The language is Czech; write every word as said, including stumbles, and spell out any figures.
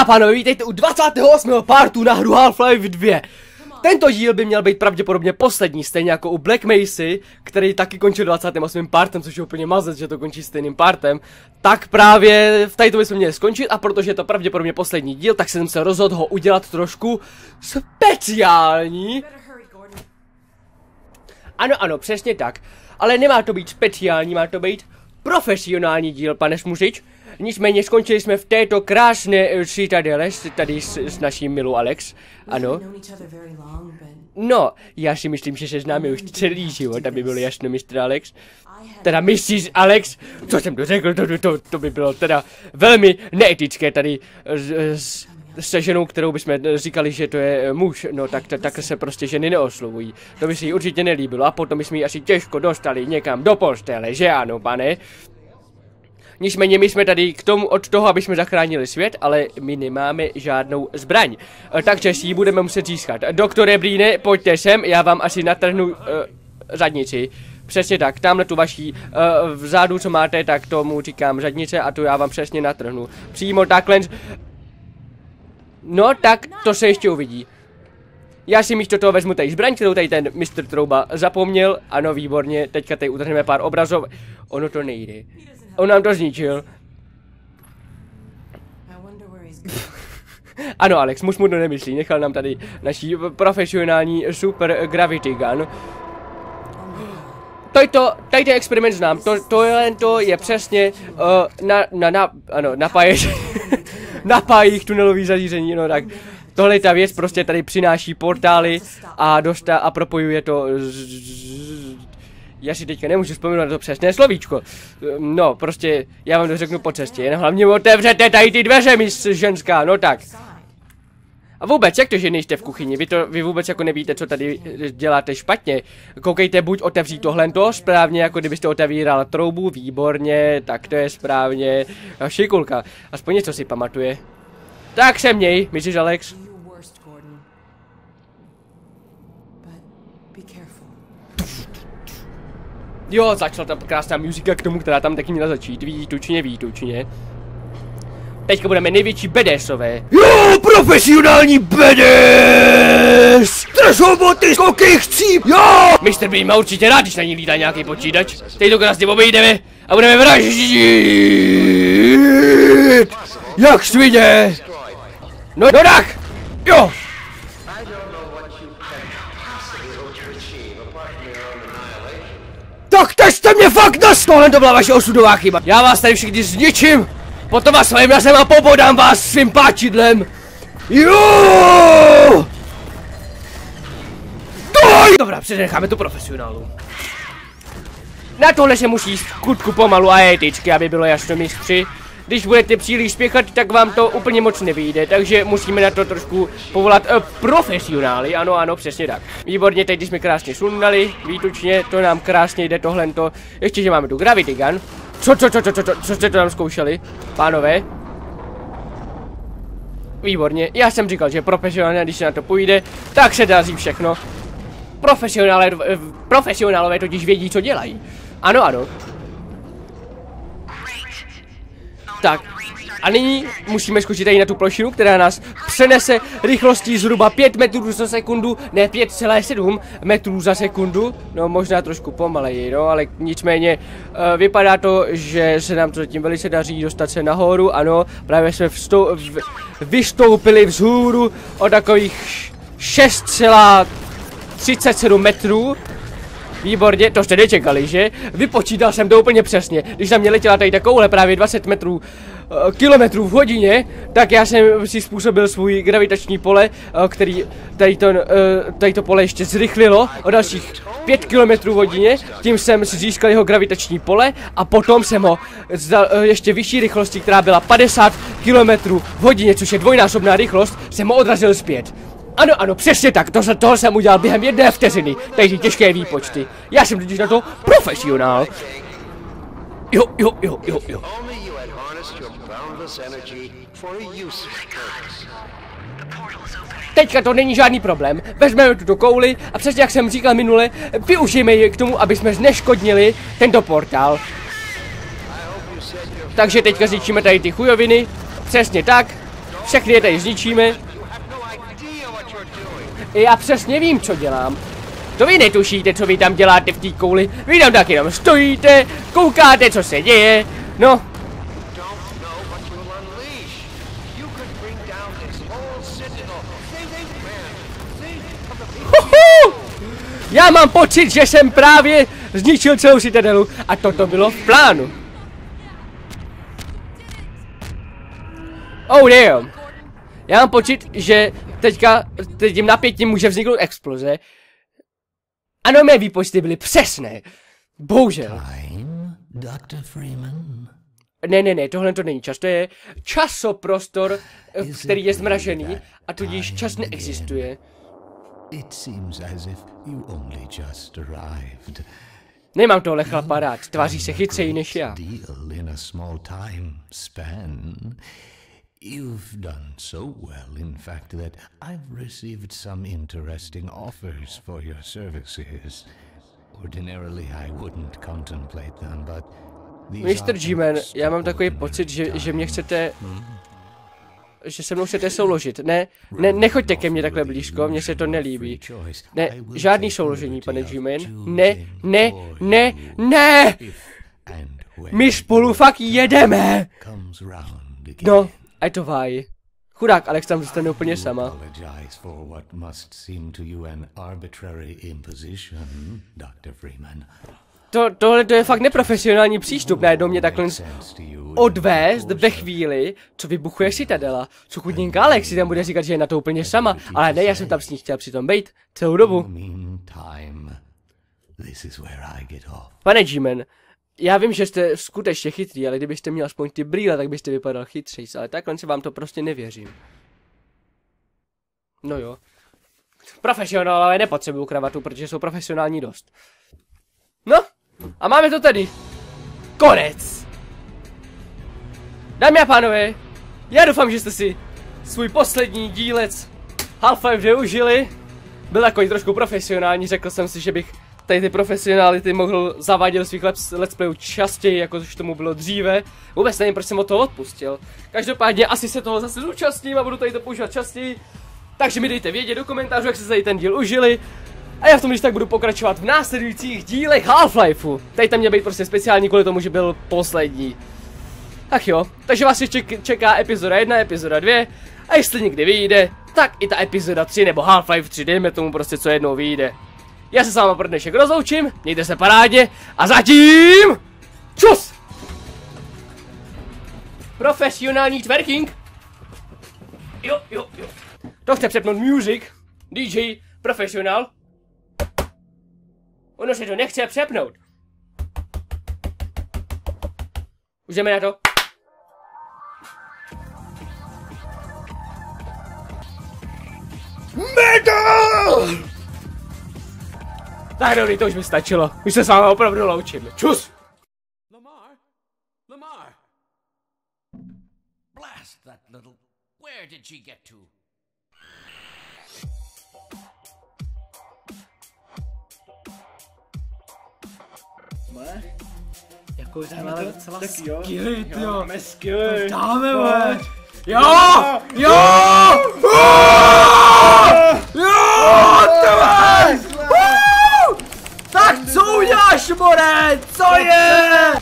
pánové, vítejte u dvacátého osmého partu na hru Half-Life dva. Tento díl by měl být pravděpodobně poslední, stejně jako u Black Mesy, který taky končil dvacátým osmým partem, což je úplně mazec, že to končí stejným partem. Tak právě v této bychom měli skončit, a protože je to pravděpodobně poslední díl, tak jsem se rozhodl ho udělat trošku speciální. Ano, ano, přesně tak. Ale nemá to být speciální, má to být profesionální díl, pane Smuřič. Nicméně skončili jsme v této krásné citadele tady s, s naší milou Alex. Ano. No, já si myslím, že se známe už celý život, aby bylo jasno, mister Alex. Teda missus Alex, co jsem to řekl, to, to, to, to by bylo teda velmi neetické tady s, s, se ženou, kterou bychom říkali, že to je muž. No tak takhle se prostě ženy neoslovují. To by si jí určitě nelíbilo a potom bychom ji asi těžko dostali někam do postele, že ano, pane? Nicméně my jsme tady k tomu od toho, aby jsme zachránili svět, ale my nemáme žádnou zbraň. E, takže si ji budeme muset získat. Doktore Brýne, pojďte sem, já vám asi natrhnu e, zadnici. Přesně tak, tamhle tu vaší e, vzadu, co máte, tak tomu říkám zadnice a tu já vám přesně natrhnu. Přímo takhle. No tak, to se ještě uvidí. Já si místo toho vezmu tady zbraň, kterou tady ten mistr Trouba zapomněl. Ano, výborně, teďka tady utrhneme pár obrazov. Ono to nejde. On nám to zničil. Ano, Alex, muž mu to nemyslí. Nechal nám tady naší profesionální super gravity gun. Toto, tady ten experiment znám. To, tohle to je přesně uh, na, na, na, ano, napáješ. Napájí tunelový zařízení, no tak. Tohle je ta věc, prostě tady přináší portály a dostá a propojuje to z, já si teďka nemůžu vzpomenout na to přesné slovíčko. No, prostě, já vám to řeknu po cestě, jen hlavně otevřete tady ty dveře, mis ženská, no tak. A vůbec, jak to, že nejste v kuchyni? Vy to, vy vůbec jako nevíte, co tady děláte špatně. Koukejte, buď otevřít tohle to správně, jako kdybyste otevíral troubu, výborně, tak to je správně. Šikulka, aspoň něco si pamatuje. Tak se měj, missus Alex. Jo, začala ta krásná muzika k tomu, která tam taky měla začít. Výtučně, výtučně. Teďka budeme největší bedesové. Jo, profesionální bedes! Trešoboty, skoky, chcíp, jo! mister Bean má určitě rád, když na ní lítá nějaký počítač. Teď to krásně obejdeme a budeme vraždit! Jak svině! No, no tak! Jo! Tak teď jste mě fakt nas! Tohle to byla vaše osudová chyba. Já vás tady všichni zničím! Potom vás svým razem a pobodám vás svým páčidlem! Jo! Dobrá, přenecháme to profesionálu. Na tohle se musí skutku pomalu a eticky, aby bylo jasno, mistři. Když budete příliš spěchat, tak vám to úplně moc nevyjde, takže musíme na to trošku povolat uh, profesionály, ano, ano, přesně tak. Výborně, teď jsme krásně sundali, výtučně, to nám krásně jde tohle. Ještě, že máme tu gravity gun. Co, co, co, co, co, co, co jste to tam zkoušeli, pánové? Výborně, já jsem říkal, že profesionálně, když se na to půjde, tak se daří všechno. Profesionálové, profesionálové totiž vědí, co dělají. Ano, ano. Tak, a nyní musíme skočit tady na tu plošinu, která nás přenese rychlostí zhruba pět metrů za sekundu, ne pět celá sedm metrů za sekundu, no možná trošku pomaleji, no, ale nicméně uh, vypadá to, že se nám to zatím velice daří dostat se nahoru, ano, právě jsme vstou, v, vystoupili vzhůru o takových šest celá třicet sedm metrů. Výborně, to jste nečekali, že? Vypočítal jsem to úplně přesně. Když na mě letěla tady takovouhle právě dvacet metrů, uh, kilometrů v hodině, tak já jsem si způsobil svůj gravitační pole, uh, který tady to, uh, tady to pole ještě zrychlilo o dalších pět kilometrů v hodině. Tím jsem si získal jeho gravitační pole a potom jsem ho za uh, ještě vyšší rychlosti, která byla padesát kilometrů v hodině, což je dvojnásobná rychlost, jsem ho odrazil zpět. Ano, ano, přesně tak, to, toho jsem udělal během jedné vteřiny, takže těžké výpočty. Já jsem totiž na to profesionál. Jo, jo, jo, jo, jo. Teďka to není žádný problém, vezmeme tuto kouli a přesně jak jsem říkal minule, využijeme ji k tomu, aby jsme zneškodnili tento portál. Takže teďka zničíme tady ty chujoviny, přesně tak. Všechny je tady zničíme. Já přesně vím, co dělám. To vy netušíte, co vy tam děláte v té kouli. Vy tam tak jenom stojíte, koukáte, co se děje. No. Já mám pocit, že jsem právě zničil celou citadelu a toto bylo v plánu. Oh damn. Já mám pocit, že teďka tím napětím může vzniknout exploze. Ano, mé výpočty byly přesné. Bohužel. Ne, ne, ne, tohle to není čas, to je časoprostor, který je zmražený a tudíž čas neexistuje. Nemám tohle chlapa rád, tváří se chytřeji než já. You've done so well, in fact, that I've received some interesting offers for your services. Ordinarily, I wouldn't contemplate them, but mister G-Man, já mám takový pocit, že, že mě chcete... Že se mnou chcete souložit. Ne, ne, nechoďte ke mně takhle blízko, mně se to nelíbí. Ne, žádný souložení, pane G-Man. Ne, ne, ne, ne! My spolu fakt jedeme! No, a to váj. Chudák Alex tam zůstane úplně sama. To, tohle to je fakt neprofesionální přístup, najednou mě takhle odvést ve chvíli, co vybuchuje citadela. Co chudinka Alex si tam bude říkat, že je na to úplně sama, ale ne, já jsem tam s ní chtěl přitom být celou dobu. Pane G-Man, já vím, že jste skutečně chytrý, ale kdybyste měl aspoň ty brýle, tak byste vypadal chytřejc, ale takhle se vám to prostě nevěřím. No jo. Profesionálové nepotřebují kravatu, protože jsou profesionální dost. No, a máme to tady. Konec. Dámy a pánové, já doufám, že jste si svůj poslední dílec Half-Life využili. Byl takový trošku profesionální, řekl jsem si, že bych tady ty profesionality mohl zavádět do svých let's playů častěji, jako už tomu bylo dříve. Vůbec nevím, proč jsem od toho odpustil. Každopádně asi se toho zase zúčastním a budu tady to používat častěji. Takže mi dejte vědět do komentářů, jak se tady ten díl užili. A já v tom, když tak budu pokračovat v následujících dílech Half-Lifeu. Tady tam měl být prostě speciální kvůli tomu, že byl poslední. Ach jo, takže vás ještě čeká epizoda jedna, epizoda dvě. A jestli někdy vyjde, tak i ta epizoda tři nebo Half-Life tři, dejme tomu prostě, co jednou vyjde. Já se s váma pro dnešek rozloučím, mějte se parádně a zatím... Čus! Profesionální twerking. Jo, jo, jo. To chce přepnout music. D J, profesionál. Ono se to nechce přepnout. Už jdeme na to. Metal! Tak dobrý, to už mi stačilo. Už se s vámi opravdu loučím. Čus! Lamar? Lamar! Blast that little... Where did she get to? Moje? Jako dáme to docela skilly, tyjo. jo. Máme skilly. Dáme, moje. Jo! Jo! Jo! Tak co uděláš, more? Co je?